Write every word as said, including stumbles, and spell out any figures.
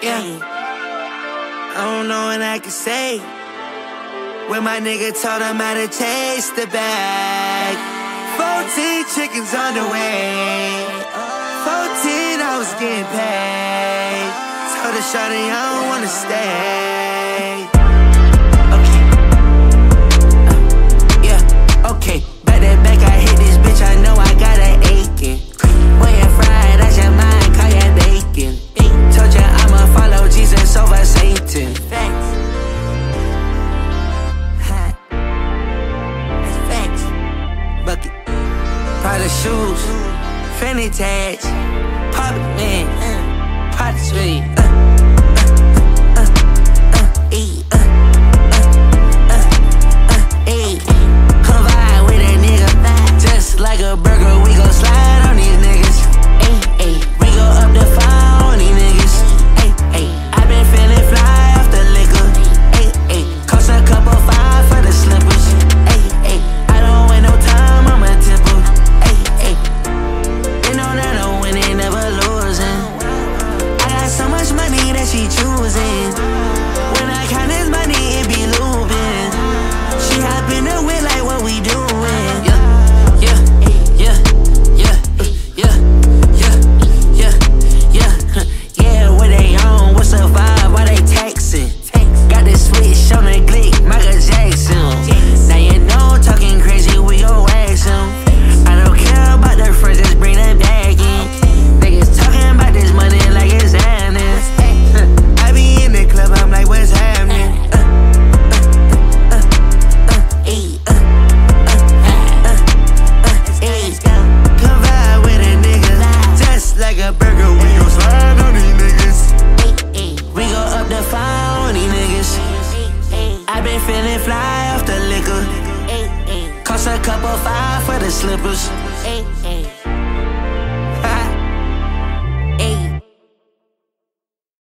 Yeah, I don't know what I can say. When my nigga told him how to taste the bag. Fourteen chickens on the way. Fourteen hours getting paid. Told her shawty I don't wanna stay. Okay, uh, yeah, okay. Back that back, I hit this bitch. I know I got an aching. When you fried, that's your mind, call ya bacon. Told ya I'ma follow Jesus over Satan. Facts. Bucket, Prada shoes, fanny tags, pop it, man, pot sweet, uh, uh, uh, uh, e, uh, uh, uh, uh, e. Come vibe with a nigga, just like a burger, we gon' slide on these niggas, ay, ay. We go up the fire on these niggas, ay, ay. I been feeling fly off the liquor, ay, ay. Cost a couple five for the slippers, ay, ay. I don't wait no time, I'm a tipper, ay, ay. They know that I'm winning, never losing. I got so much money that she choosing. When I count this money, it be looping. She hop in the whip like what we doing. Yeah, yeah, yeah, yeah, yeah, yeah, yeah, yeah, yeah. What they on? What's the vibe? Why they texting? Got this switch on the glick, Michael Jackson. Now you know talking crazy, we gon' wax him. I don't care about the friends, just bring the bag in. Niggas talking about this money like it's happening. I be in the club, I'm like, what's happening? Uh, uh, uh, uh, uh, ey, uh, uh, uh, uh, ey. Come vibe with a nigga, just like a burger, we gon' slide on these niggas. We go up the fire on these niggas. I been feeling fly off the liquor. Cost a couple five for the slippers.